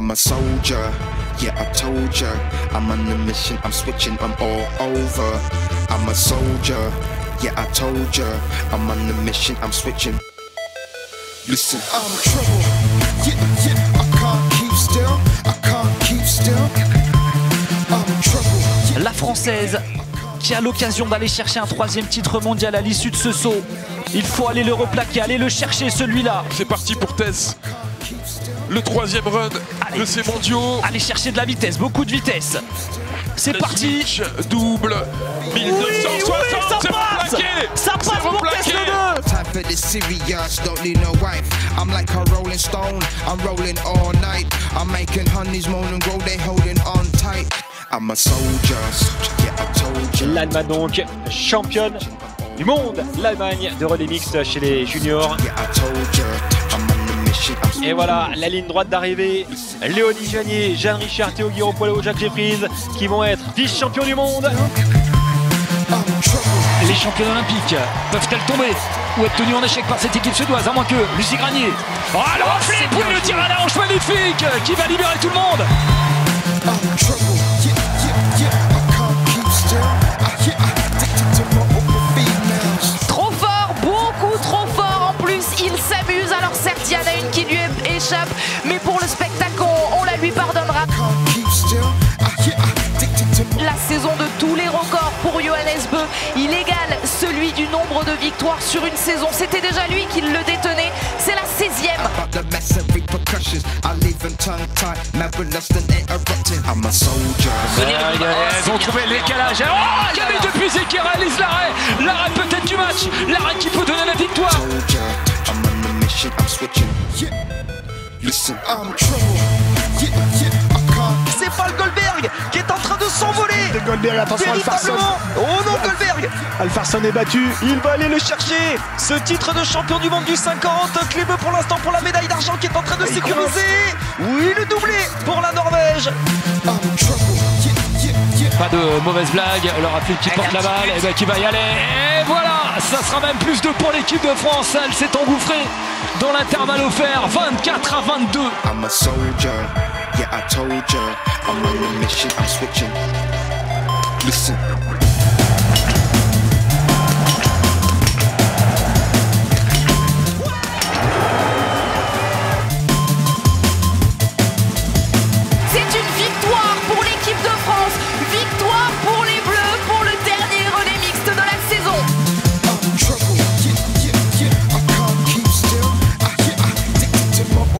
I'm a soldier, yeah I told ya. I'm on a mission, I'm switching, I'm all over. I'm a soldier, yeah I told ya. I'm on a mission, I'm switching. Listen, I'm trouble, yeah, yeah, I can't keep still, I can't keep still. I'm trouble. La Française qui a l'occasion d'aller chercher un 3e titre mondial à l'issue de ce saut. Il faut aller le replaquer, aller le chercher celui-là. C'est parti pour Tess. Le 3e run de ces mondiaux. Aller chercher de la vitesse, beaucoup de vitesse. C'est parti. Switch, double 1260. Oui, ça C'est passe. replaqué. Ça passe pour Tess le 2. Time for this serious, don't need no wife. I'm like a rolling stone, I'm rolling all night. I'm making honeys moan and grow, they holding on tight. I'm a soldier, yeah I told you. L'Allemagne donc championne du monde. L'Allemagne de relais mixte chez les juniors. Yeah I told you. I'm on the mission, I'm Et voilà la ligne droite d'arrivée. Léonie Janier, Jeanne Richard, Théo Guiraud, Poileau, Jacques Jeffries qui vont être vice-champions du monde. Les championnes olympiques peuvent-elles tomber ou être tenues en échec par cette équipe suédoise, à moins que Lucie Granier. Oh alors Philippe, le tir à la hanche magnifique qui va libérer tout le monde. I'm trouble, yeah, yeah, yeah, I can't keep still. Yeah, I'm addicted to my open females. Trop fort, beaucoup trop fort. En plus, il s'amuse. Alors certes, il y en a une qui lui échappe, mais pour le spectacle, on la lui pardonnera. Can't keep still. Yeah, I'm addicted to my La saison de tous les records pour Johannes Beu. Il égale celui du nombre de victoires sur une saison. C'était déjà lui qui le détenait. C'est la 16e. about the mess and repercussions. I leave them tongue-tied, mad with lust and interrupting. I'm a soldier. Ils ont trouvé le décalage. Oh, Camille Depuisé qui réalise l'arrêt. L'arrêt peut-être du match. L'arrêt qui peut donner la victoire. Soldier, I'm on a mission, I'm switching. Yeah, listen, I'm trouble. Yeah, yeah, I can't. C'est pas le Goldberg qui est en train de s'envoler. De Goldberg, attention Alfarsson. Oh non, Goldberg. Alfarsson est battu, il va aller le chercher. Ce titre de champion du monde du 50, Klebe pour l'instant pour la médaille d'argent qui est en train de sécuriser. Oui, le doublé pour la Norvège. I'm trouble. Yeah, yeah, yeah. Pas de mauvaise blague. Le Rapide qui porte la balle. Et bien qui va y aller. Et voilà. Ça sera même plus de pour l'équipe de France. Elle s'est engouffrée dans l'intervalle offert. 24-22. I'm a soldier. Yeah, I told ya. I'm on a mission, I'm switching. Listen.